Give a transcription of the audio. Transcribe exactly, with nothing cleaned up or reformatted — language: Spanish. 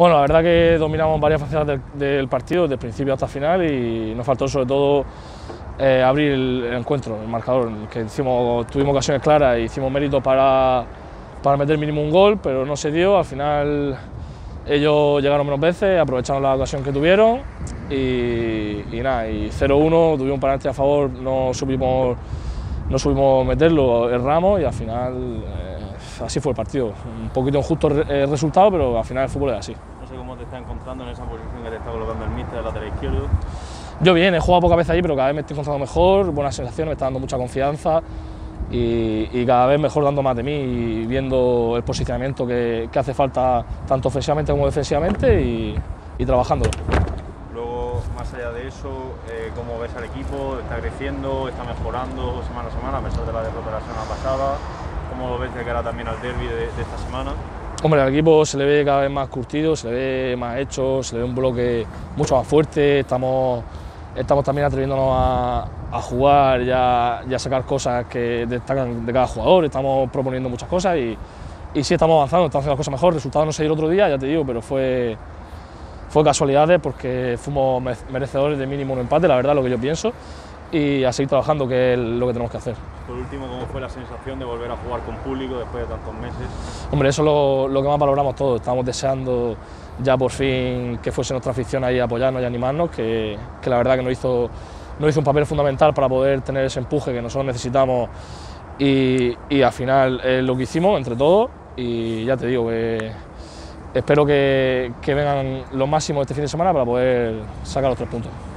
Bueno, la verdad que dominamos varias facetas del, del partido, desde el principio hasta el final, y nos faltó sobre todo eh, abrir el, el encuentro, el marcador, que hicimos, tuvimos ocasiones claras e hicimos méritos para, para meter mínimo un gol, pero no se dio. Al final ellos llegaron menos veces, aprovecharon la ocasión que tuvieron y, y nada, y cero uno, tuvimos un penalti a favor, no supimos, no supimos meterlo, erramos y al final eh, así fue el partido. Un poquito injusto el resultado, pero al final el fútbol es así. No sé cómo te está encontrando en esa posición que te está colocando el míster del lateral izquierdo. Yo bien, he jugado pocas veces allí, pero cada vez me estoy encontrando mejor, buenas sensaciones, me está dando mucha confianza y, y cada vez mejor dando más de mí y viendo el posicionamiento que, que hace falta tanto ofensivamente como defensivamente y, y trabajándolo. Luego, más allá de eso, eh, ¿cómo ves al equipo? ¿Está creciendo? ¿Está mejorando semana a semana a pesar de la derrota de la semana pasada? ¿Cómo lo ves de cara también al derbi de, de esta semana? Hombre, al equipo se le ve cada vez más curtido, se le ve más hecho, se le ve un bloque mucho más fuerte, estamos, estamos también atreviéndonos a, a jugar y a, y a sacar cosas que destacan de cada jugador, estamos proponiendo muchas cosas y, y sí estamos avanzando, estamos haciendo las cosas mejor. El resultado no se dio el otro día, ya te digo, pero fue, fue casualidades porque fuimos merecedores de mínimo un empate, la verdad, lo que yo pienso, y a seguir trabajando, que es lo que tenemos que hacer. Por último, ¿cómo fue la sensación de volver a jugar con público después de tantos meses? Hombre, eso es lo, lo que más valoramos todos, estamos deseando ya por fin que fuese nuestra afición ahí a apoyarnos y animarnos, que, que la verdad que nos hizo, nos hizo un papel fundamental para poder tener ese empuje que nosotros necesitamos y, y al final es lo que hicimos entre todos y ya te digo que espero que, que vengan los máximos este fin de semana para poder sacar los tres puntos.